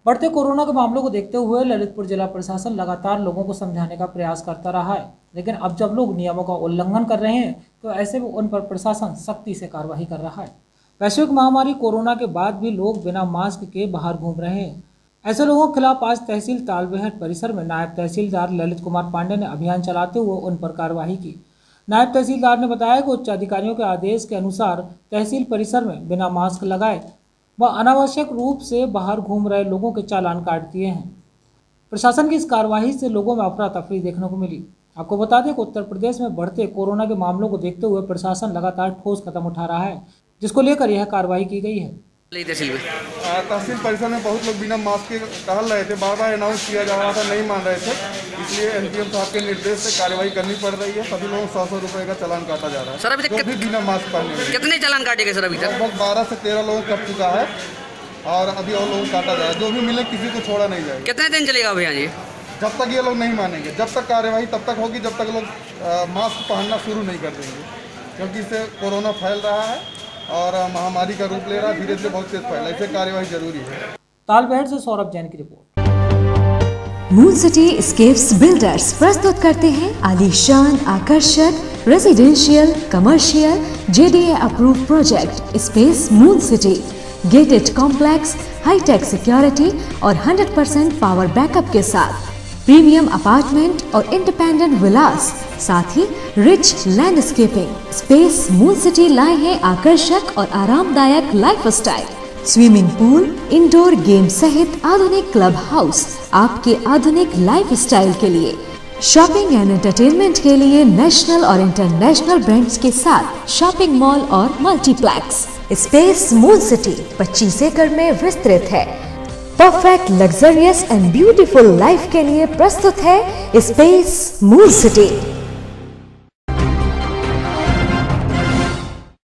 बढ़ते कोरोना के मामलों को देखते हुए ललितपुर जिला प्रशासन लगातार लोगों को समझाने का प्रयास करता रहा है, लेकिन अब जब लोग नियमों का उल्लंघन कर रहे हैं तो ऐसे में उन पर प्रशासन सख्ती से कार्रवाई कर रहा है। वैश्विक महामारी कोरोना के बाद भी लोग बिना मास्क के बाहर घूम रहे हैं। ऐसे लोगों के खिलाफ आज तहसील तालबेहट परिसर में नायब तहसीलदार ललित कुमार पांडे ने अभियान चलाते हुए उन पर कार्रवाई की। नायब तहसीलदार ने बताया कि उच्च अधिकारियों के आदेश के अनुसार तहसील परिसर में बिना मास्क लगाए व अनावश्यक रूप से बाहर घूम रहे लोगों के चालान काट दिए हैं। प्रशासन की इस कार्रवाई से लोगों में अफरा तफरी देखने को मिली। आपको बता दें कि उत्तर प्रदेश में बढ़ते कोरोना के मामलों को देखते हुए प्रशासन लगातार ठोस कदम उठा रहा है, जिसको लेकर यह कार्रवाई की गई है। तहसील परिसर में बहुत लोग बिना मास्क के टहल रहे थे, बार बार अनाउंस किया जा रहा था, नहीं मान रहे थे, इसलिए एनपीएम साहब के निर्देश से कार्रवाई करनी पड़ रही है। सभी लोगों को 100 रुपए का चालान काटा जा रहा है। सर अभी तक बिना मास्क पहने कितने चालान काटे गए सर? अभी तक लगभग 12 से 13 लोगों कट चुका है और अभी और लोगों को काटा जा रहा है। जो भी मिले किसी को छोड़ा नहीं जाएगा। कितने दिन चलेगा अभियान ये? जब तक ये लोग नहीं मानेंगे, जब तक कार्यवाही तब तक होगी जब तक लोग मास्क पहनना शुरू नहीं कर देंगे, क्योंकि इससे कोरोना फैल रहा है और महामारी का रूप ले रहा है, धीरे धीरे बहुत तेज फैला है, इससे कार्यवाही जरूरी है। तालबेहट से सौरभ जैन की report. Moon city scapes builders प्रस्तुत करते हैं आलीशान, आकर्षक residential, commercial, JDA approve project space moon city. Gated complex, hi tech security और 100% पावर बैकअप के साथ प्रीमियम अपार्टमेंट और इंडिपेंडेंट विलास, साथ ही rich landscaping. Space moon city लाए हैं आकर्षक और आरामदायक lifestyle, swimming pool, indoor game सहित आधुनिक क्लब हाउस आपके आधुनिक लाइफस्टाइल के लिए। शॉपिंग एंड एंटरटेनमेंट के लिए नेशनल और इंटरनेशनल ब्रांड्स के साथ शॉपिंग मॉल और मल्टीप्लेक्स। स्पेस मून सिटी 25 एकड़ में विस्तृत है। Perfect luxurious and beautiful life के लिए प्रस्तुत है स्पेस मून सिटी।